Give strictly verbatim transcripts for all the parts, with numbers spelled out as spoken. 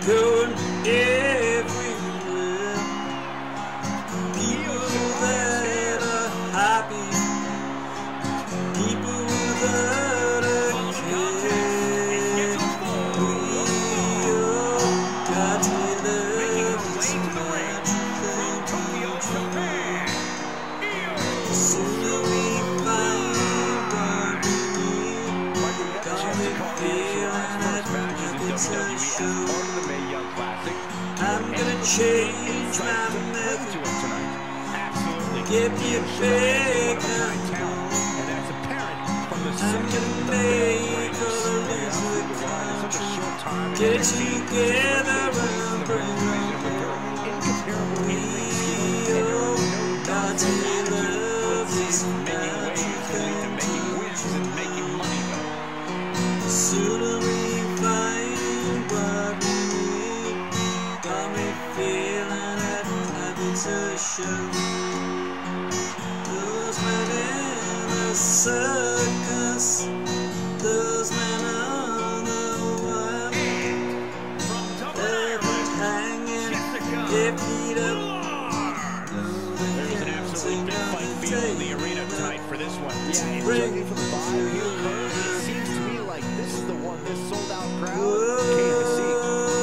going everywhere. People that are happy, people that are care. We all got to love this magic thing. The sooner we find what we need, got me feeling that it's a show. I'm gonna change my method, get me a big home. I'm gonna make all the music come, get it together and bring it home. We all got to love this magic thing. The sooner we find what we need, got me feeling it like it's a show. Those men in the circus, those men on the wire, they're hanging their feet up. There's an absolute big fight feel in the arena tonight for this one. Yeah, and judging from the vibe here, Kurt, it seems to me like this is the one this sold-out crowd came to see.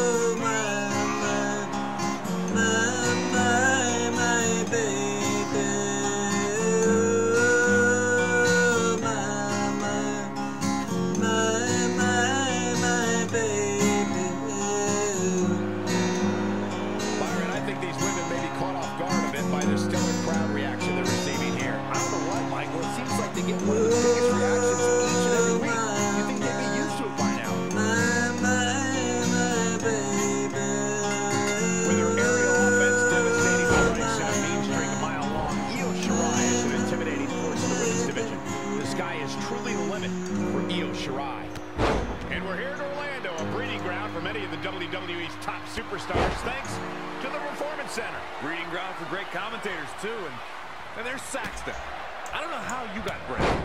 W W E's top superstars, thanks to the Performance Center. Breeding ground for great commentators, too. And, and there's Saxton. I don't know how you got bred.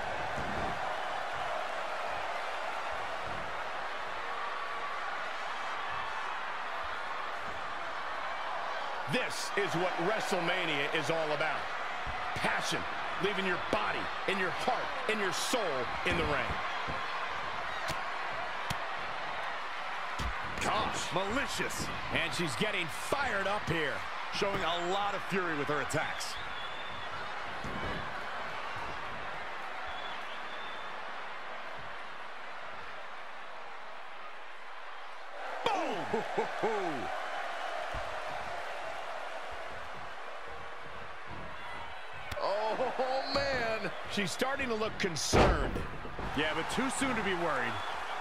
This is what WrestleMania is all about. Passion, leaving your body, and your heart, and your soul in the ring. Gosh, malicious. And she's getting fired up here, showing a lot of fury with her attacks. Boom! Ho, ho, ho. Oh, man. She's starting to look concerned. Yeah, but too soon to be worried.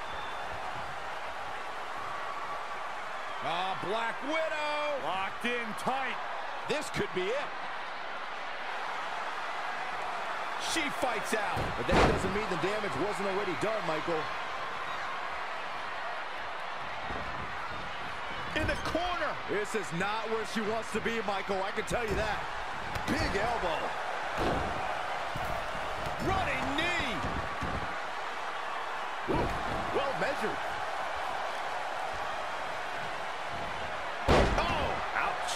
Ah, uh, Black Widow. Locked in tight. This could be it. She fights out. But that doesn't mean the damage wasn't already done, Michael. In the corner. This is not where she wants to be, Michael. I can tell you that. Big elbow. Running knee. Ooh, well measured. Oh, ouch.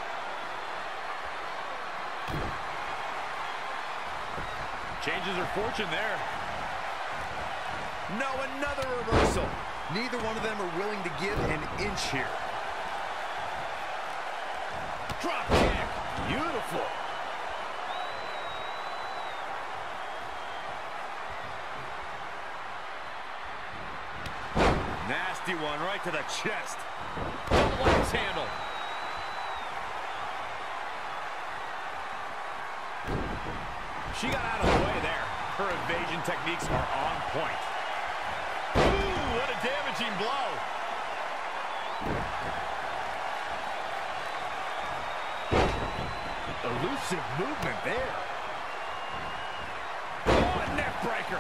Changes her fortune there. No, another reversal. Neither one of them are willing to give an inch here. Drop kick. Beautiful. Nasty one right to the chest. Double axe handle. She got out of the way there. Her evasion techniques are on point. Ooh, what a damaging blow. Elusive movement there. Oh, a neck breaker.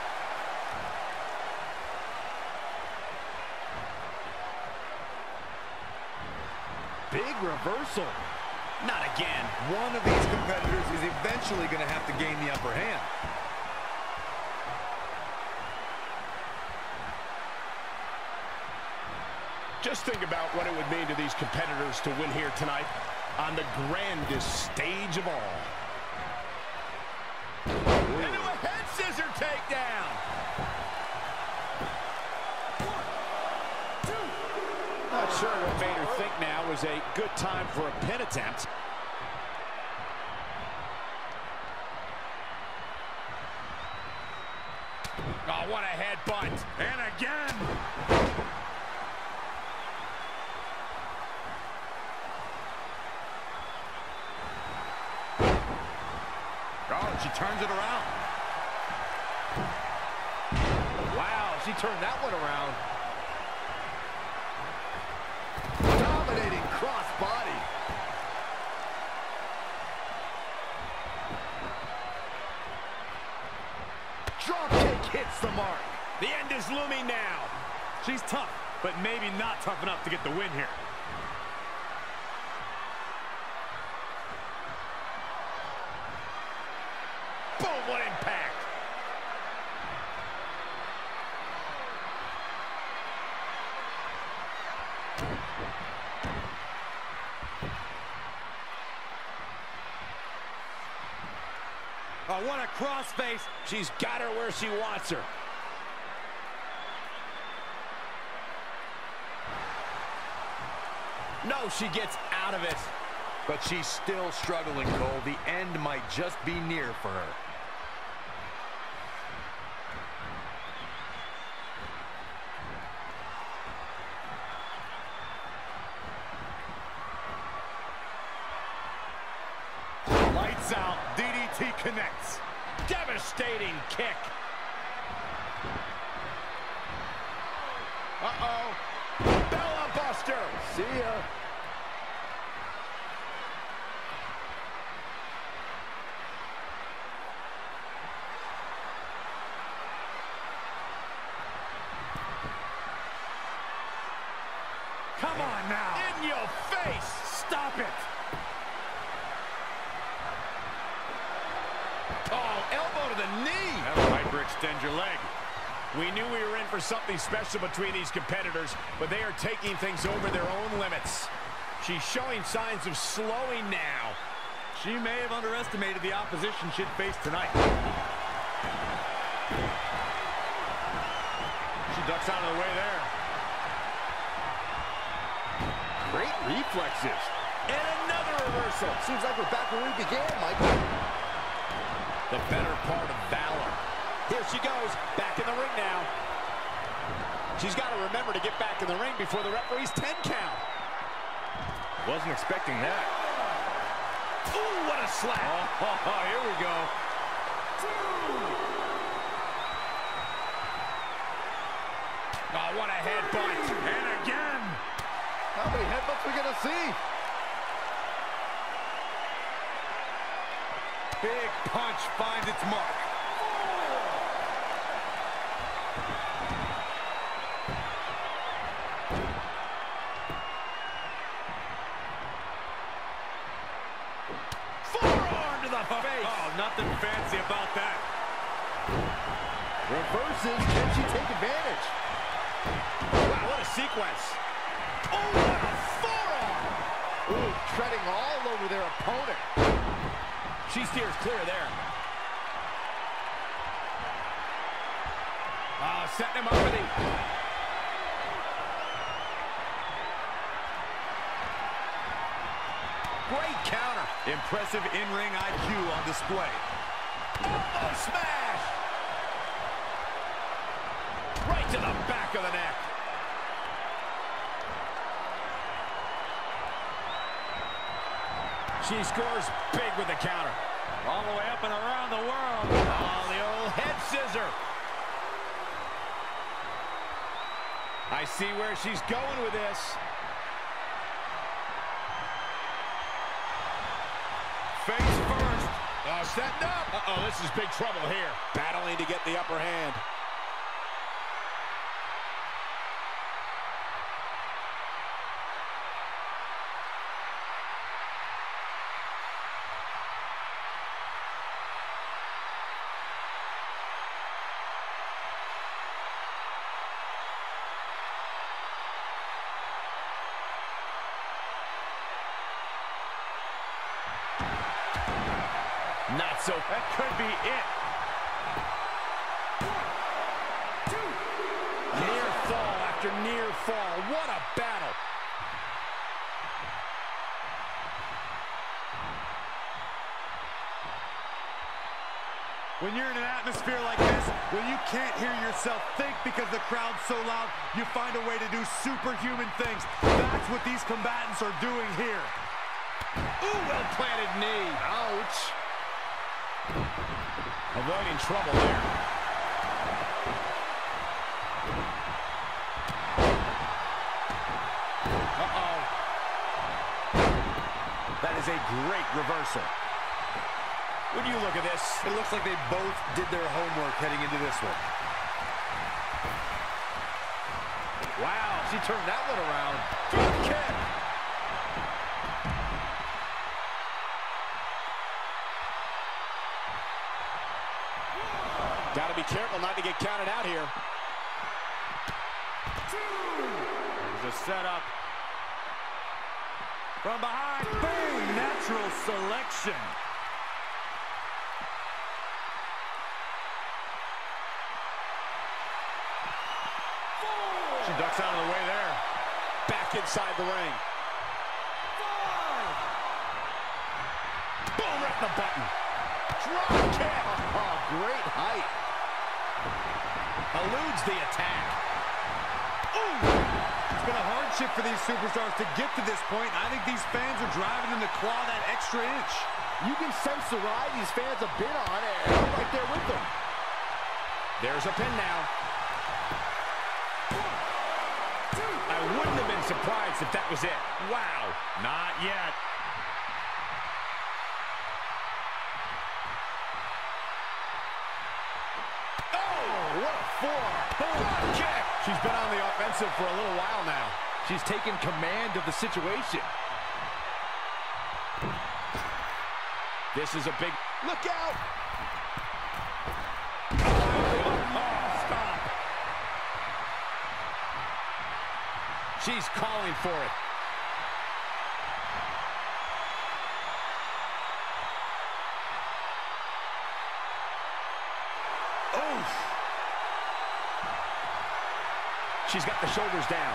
Big reversal. Not again. One of these competitors is eventually going to have to gain the upper hand. Just think about what it would mean to these competitors to win here tonight on the grandest stage of all. Into a head scissor takedown. One, two. Not sure what made her think now was a good time for a pin attempt. Oh, what a headbutt. And again. Oh, she turns it around. Wow, she turned that one around. Dominating cross-body. Dropkick hits the mark. The end is looming now. She's tough, but maybe not tough enough to get the win here. Boom, what impact. Oh, what a crossface. She's got her where she wants her. No, she gets out of it. But she's still struggling, Cole. The end might just be near for her. Lights out. D D T connects. Devastating kick. Uh-oh. Bella Buster. See ya. Come on now. In your face. Stop it. Oh, elbow to the knee. That'll hyperextend your leg. We knew we were in for something special between these competitors, but they are taking things over their own limits. She's showing signs of slowing now. She may have underestimated the opposition she'd face tonight. She ducks out of the way there. Great reflexes. And another reversal. Seems like we're back where we began, Michael. The better part of valor. Here she goes, back in the ring now. She's got to remember to get back in the ring before the referee's ten count. Wasn't expecting that. Ooh, what a slap. Oh, oh, oh, here we go. Oh, what a headbutt. And again. How many headbutts we gonna see? Big punch finds its mark. Forearm to the Oh, face. oh, nothing fancy about that. Reverses. Can she take advantage? Wow, what a sequence. Oh, what a forearm. Ooh, treading all over their opponent. She steers clear there. Oh, setting him up for the... Great counter. Impressive in-ring I Q on display. Elbow smash. Right to the back of the neck. She scores big with the counter. All the way up and around the world. Oh, the old head scissor. I see where she's going with this. Face first. Oh, setting up. Uh-oh, this is big trouble here. Battling to get the upper hand. Not so. That could be it. Near fall after near fall. What a battle. When you're in an atmosphere like this, when you can't hear yourself think because the crowd's so loud, you find a way to do superhuman things. That's what these combatants are doing here. Ooh, well-planted knee. Ouch. Avoiding trouble there. Uh-oh. That is a great reversal. When you look at this, It looks like they both did their homework heading into this one. wow, she turned that one around. Drop kick. Got to be careful not to get counted out here. There's a setup. From behind, boom, natural selection. She ducks out of the way there. Back inside the ring. Boom, right in the button. Drop kick. Oh, great height. Eludes the attack. Ooh! It's been a hardship for these superstars to get to this point. I think these fans are driving them to claw that extra inch. You can sense the ride these fans have been on, and I'm right there with them. There's a pin now. I wouldn't have been surprised if that was it. Wow. Not yet. Oh, what a forearm. Drop kick. She's been on the offensive for a little while now. She's taken command of the situation. This is a big... Look out! Oh, stop. She's calling for it. Oh! She's got the shoulders down.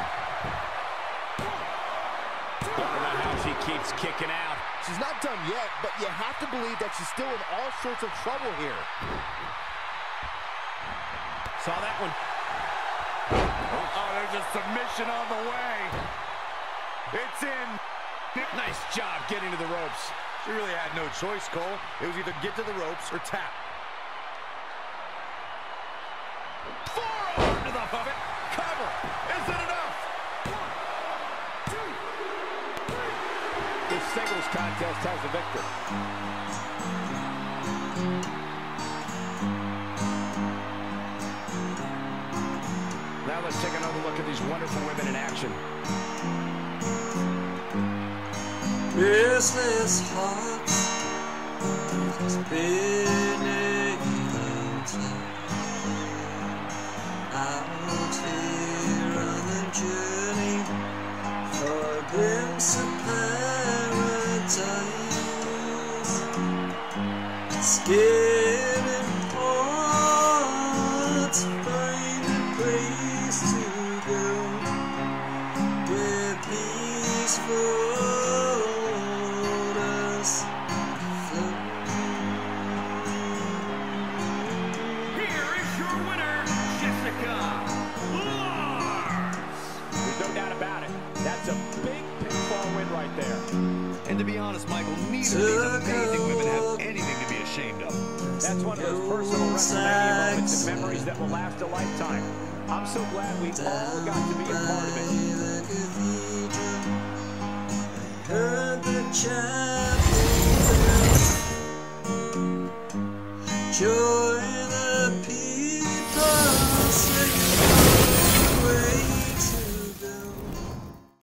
I don't know how she keeps kicking out. She's not done yet, but you have to believe that she's still in all sorts of trouble here. Saw that one. Oh, there's a submission on the way. It's in. Nice job getting to the ropes. She really had no choice, Cole. It was either get to the ropes or tap. Forearm to the foot. Cover. Is it enough? This singles contest has a victor. Now let's take another look at these wonderful women in action. Restless hearts spinning out here on the journey for a glimpse of paradise. Scared and hard to find a place to go where peaceful waters flow. Here is your winner, Jessica Lars. There's no doubt about it. That's a big pinfall win right there. And to be honest, Michael, neither of these amazing women have anything to be ashamed of. That's one of those personal WrestleMania moments and memories that will last a lifetime. I'm so glad we all got to be a part of it.